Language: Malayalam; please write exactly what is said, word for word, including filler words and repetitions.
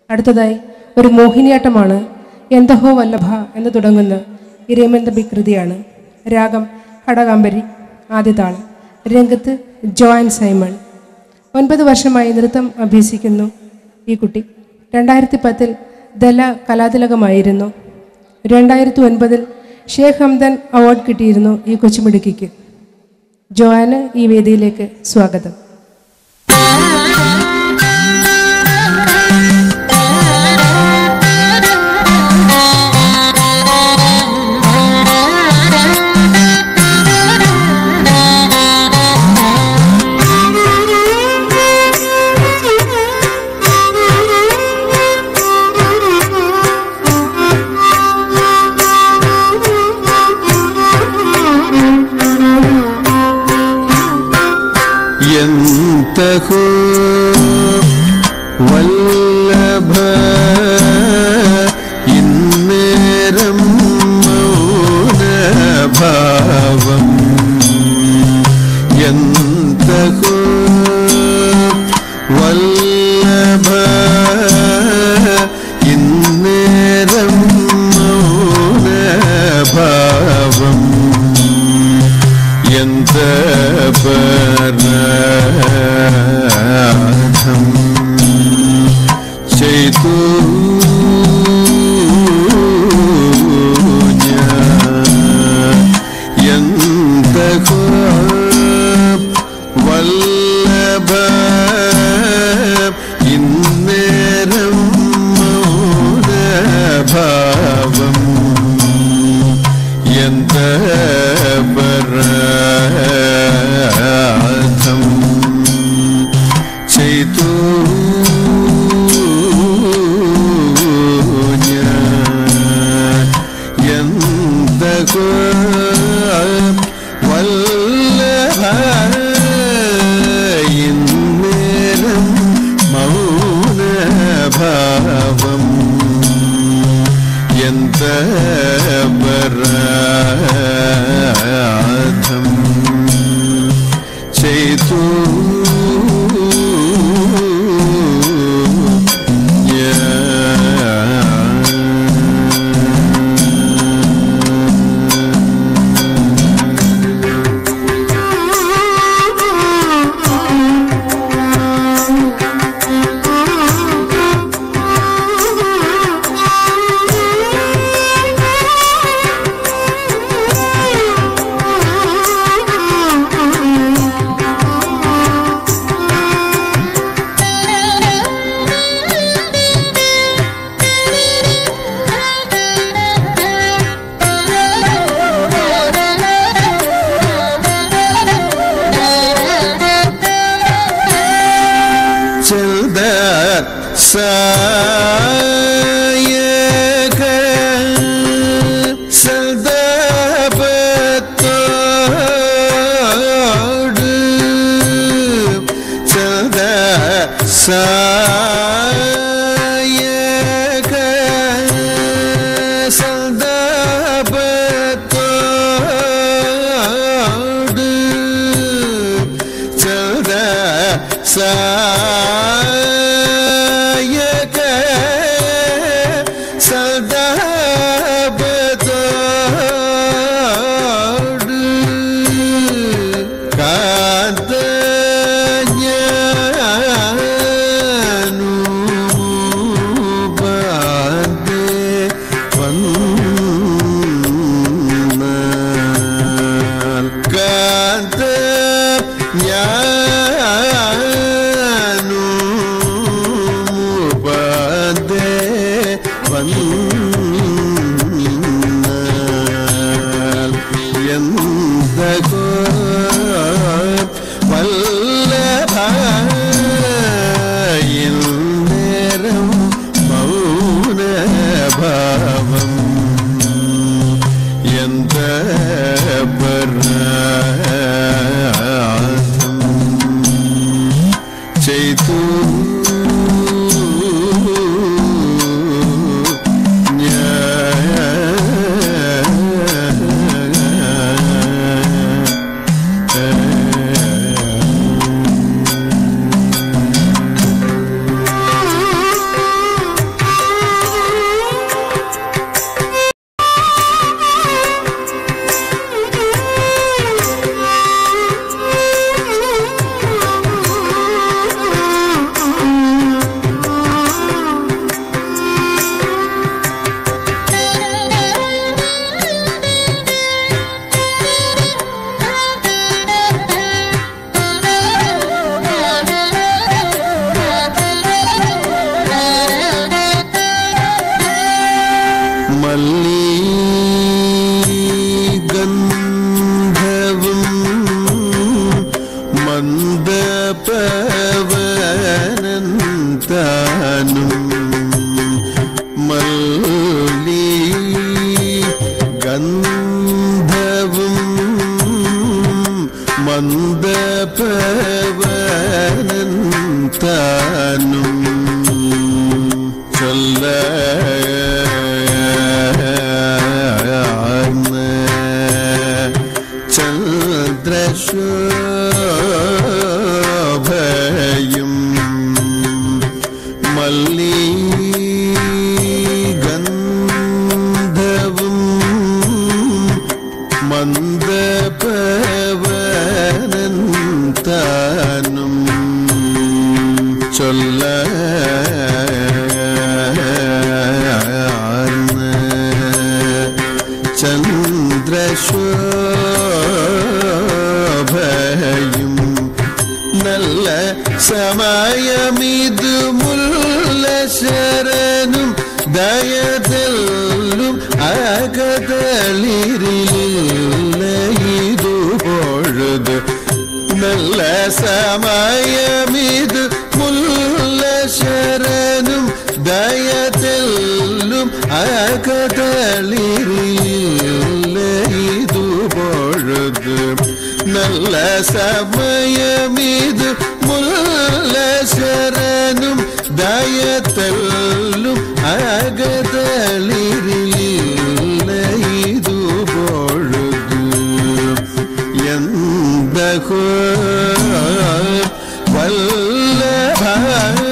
അടുത്തതായി ഒരു മോഹിനിയാട്ടമാണ്. എന്തഹോ വല്ലഭ എന്ന് തുടങ്ങുന്ന ഇരേമന്തബി കൃതിയാണ്. രാഗം ഹടകാംബരി, ആദ്യതാളം. രംഗത്ത് ജോയൻ സൈമൺ. ഒൻപത് വർഷമായി നൃത്തം അഭ്യസിക്കുന്നു ഈ കുട്ടി. രണ്ടായിരത്തി പത്തിൽ ദല കലാതിലകമായിരുന്നു. രണ്ടായിരത്തി ഒൻപതിൽ ഷേഖ് ഹംദൻ അവാർഡ് കിട്ടിയിരുന്നു ഈ കൊച്ചുമിടുക്കിക്ക്. ജോയാന് ഈ വേദിയിലേക്ക് സ്വാഗതം. यन्तको वल्लभ इन्नेरं मौनभावं यन्तको वल्लभ इन्नेरं मौनभावं यन्त पराधं चैतन्य यन्तको वल्लभ इन्नेरं मौनभावं यन्त पराधं चैतन्य यन्तको वल्लभ इन्नेरं मौनभावं यन्त पराधं चैतन्य सायक सल्दपतोड चल्दा सायक सल्दपतोड चल्दा सा മല്ലി ഗന്ധവും മന്ദപവനൻ താനും ചൊല്ല ചന്ദ്രശോഭയും മല്ലി ഗന്ധവും മന്ദപവനൻ താനും ചൊല്ല ചന്ദ്രശോഭയും നല്ല സമയമിതു മുല്ല ശരനും ദയതെല്ലും അകതളിരില്ല ഇതു പൊഴുതു നല്ല സമയമിതു മുല്ല ശരനും ദയതെല്ലും അകതളിരില്ല ഇതു പൊഴുതു നല്ല സമയമിതു മുല്ല ശരനും ദയതെല്ലും അകതളിരില്ല ഇതു പൊഴുതു എന്തഹോ വല്ലഭ